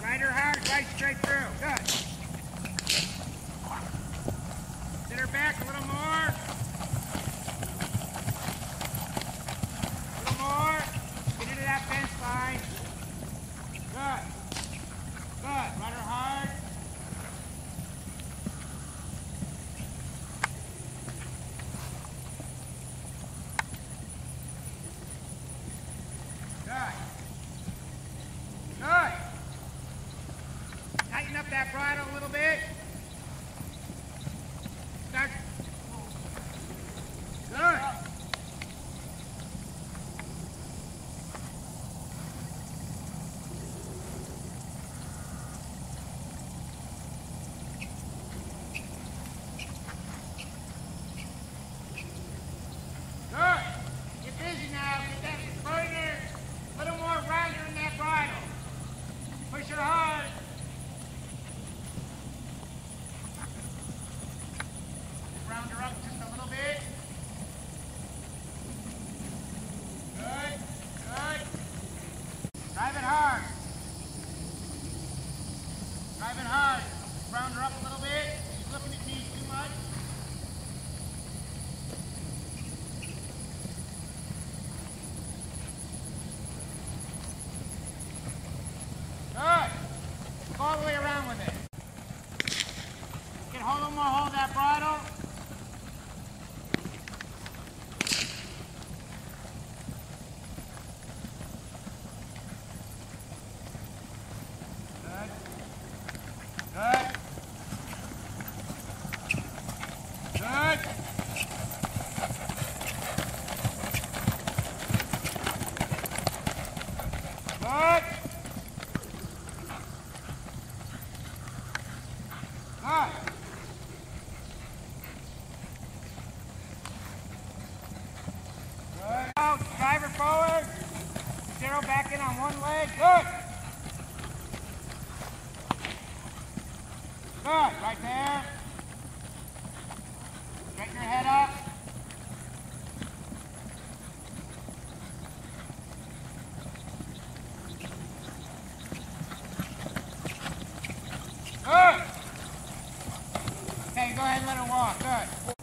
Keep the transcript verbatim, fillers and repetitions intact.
Ride her hard, right straight through. Good. Sit her back a little more. A little more. Get into that fence line. Good. Good. Ride her hard. Good. Good. Tighten up that bridle a little bit. Start. Good. Good. Get busy now. Get that further. A little more rounder in that bridle. Push her hard. Round her up just a little bit. Good. Good. Drive it hard. Drive it hard. Round her up a little bit. She's looking at me too much. Good. Go all the way around with it. Get hold of more, hold that bridle. Good. Good. Good. Good. Good. Good. Out. Drive her forward. Zero back in on one leg. Good. Good. Right there. Straighten your head up. Good. Okay, go ahead and let her walk. Good.